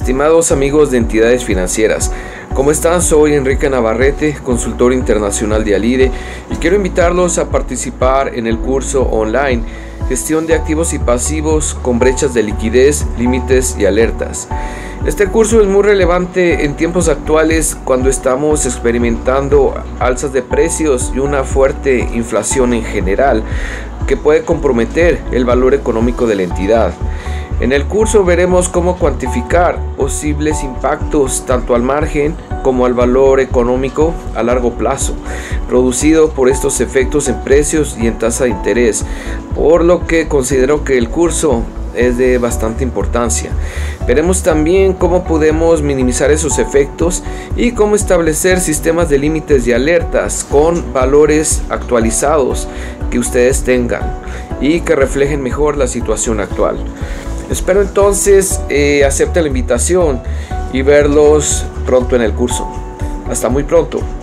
Estimados amigos de entidades financieras, ¿cómo están? Soy Enrique Navarrete, consultor internacional de Alide, y quiero invitarlos a participar en el curso online Gestión de activos y pasivos con brechas de liquidez, límites y alertas. Este curso es muy relevante en tiempos actuales cuando estamos experimentando alzas de precios y una fuerte inflación en general que puede comprometer el valor económico de la entidad. En el curso veremos cómo cuantificar posibles impactos tanto al margen como al valor económico a largo plazo, producido por estos efectos en precios y en tasa de interés, por lo que considero que el curso es de bastante importancia. Veremos también cómo podemos minimizar esos efectos y cómo establecer sistemas de límites y alertas con valores actualizados que ustedes tengan y que reflejen mejor la situación actual. Espero entonces acepten la invitación y verlos pronto en el curso. Hasta muy pronto.